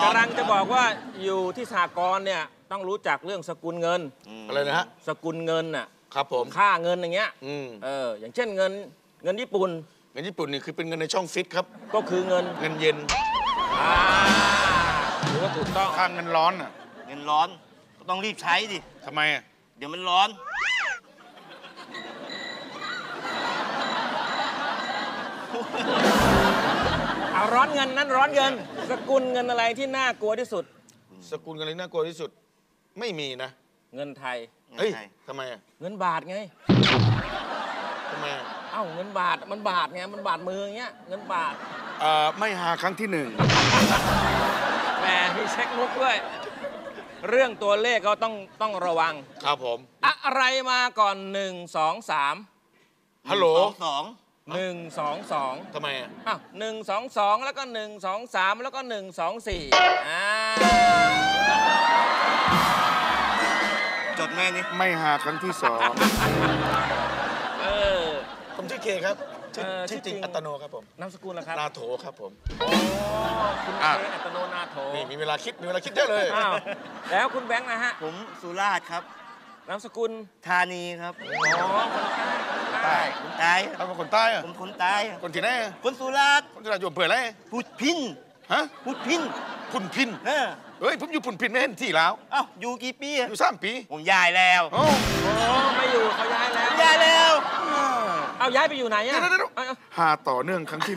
กำลังจะบอกว่าอยู่ที่สหกรณ์เนี่ยต้องรู้จักเรื่องสกุลเงินอะไรนะฮะสกุลเงินน่ะครับผมค่าเงินอย่างเงี้ยอย่างเช่นเงินญี่ปุ่นเงินญี่ปุ่นนี่คือเป็นเงินในช่องฟิตครับก็คือเงินเย็นถือว่าถูกต้องค่าเงินร้อนอ่ะเงินร้อนก็ต้องรีบใช้ดิทำไมอ่ะเดี๋ยวมันร้อนเอาร้อนเงินนั้นร้อนเงินสกุลเงินอะไรที่น่ากลัวที่สุดสกุลเงินอะไรน่ากลัวที่สุดไม่มีนะเงินไทยเฮ้ยทำไมอ่ะเงินบาทไงทำไมอ่ะเอ้าเงินบาทมันบาทไงมันบาทมืออย่างเงี้ยเงินบาทไม่หาครั้งที่1 แหมมีเช็คมุกด้วยเรื่องตัวเลขก็ต้องระวังครับผมอะไรมาก่อน1 2 3 ฮัลโหล 1 2 2 ทำไมอ่ะอ้าว1 2 2แล้วก็1 2 3แล้วก็1 2 4 จดแม่นี่ไม่หาครั้งที่2ผมชื่อเคครับชื่อจริงอัตโนครับผมนามสกุลนะครับนาโถครับผมคุณเคอัตโนนาโถนี่มีเวลาคิดเยอะเลยแล้วคุณแบงค์นะฮะผมสุราษฎร์ครับนามสกุลธานีครับคนใต้คนใต้เขาเป็นคนใต้อะผมคนใต้คนที่ไหนคนสุราษฎร์อยู่อำเภออะไรพุทธพินฮะพุทธพินพุนพินเฮ้ยผมอยู่พุนพินไม่เห็นที่แล้วอ้าวอยู่กี่ปีอยู่3 ปีผมย้ายแล้วโอ้ไม่อยู่เขาย้ายแล้ว เอาย้ายไปอยู่ไหนอ่ะหาต่อเนื่องครั้งที่1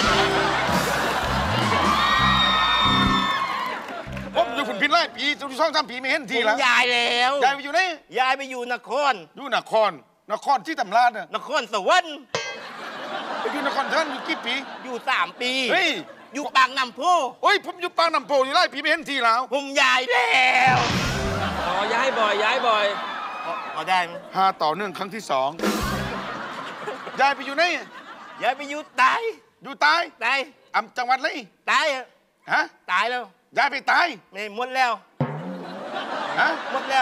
ผมอยู่พุนพินไล่ปีอยู่2-3 ปีไม่เห็นที่แล้วย้ายแล้วย้ายไปอยู่ไหนย้ายไปอยู่นครนครที่ตำราดนครสวรรค์ไปอยู่นครท่านอยู่กี่ปีอยู่3 ปีเฮ้ยอยู่ปากน้ำโพเฮ้ยผมอยู่ปากน้ำโพอยู่ไล่ปีไม่เห็นที่แล้วผมย้ายแล้วย้ายบ่อยพอได้ไหมหาต่อเนื่องครั้งที่2ย้ายไปอยู่ไหนย้ายไปอยู่ใต้จังหวัดอะไรตายฮะตายแล้วย้ายไปตายไม่หมดแล้วฮะหมดแล้ว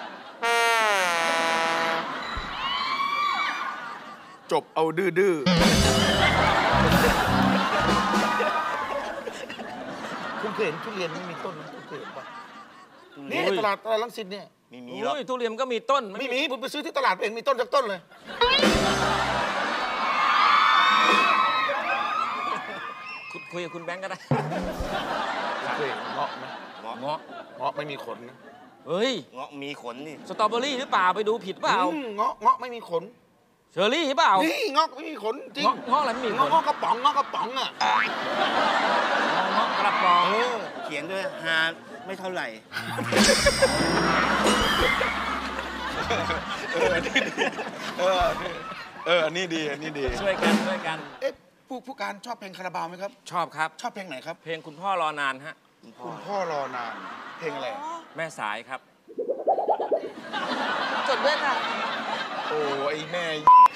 จบเอาดื้อคุณเคยเห็นทุเรียนไม่มีต้นคุณเคยเห็นปะนี่ตลาดรังสิตเนี่ยไม่มีหรอกทุเรียนก็มีต้นไม่มีผมไปซื้อที่ตลาดเองมีต้นสักต้นเลยคุยกับคุณแบงค์ก็ได้เคยเงาะไหมเงาะไม่มีขนนะเฮ้ยเงาะมีขนนี่สตรอเบอรี่หรือเปล่าไปดูผิดเปล่าเงาะไม่มีขนเชอร์รี่หรือเปล่านี่เงาะไม่มีขนจริงเงาะอะไรไม่มีขนเงาะกระป๋องอ่ะเงาะกระป๋องเขียนด้วยฮาไม่เท่าไหร่อันนี้ดีช่วยกันเอ๊ะผู้การชอบเพลงคาราบาวไหมครับชอบครับชอบเพลงไหนครับเพลงคุณพ่อรอนานฮะคุณพ่อรอนานเพลงอะไรแม่สายครับจดด้วยค่ะโอ้ไอ้แม่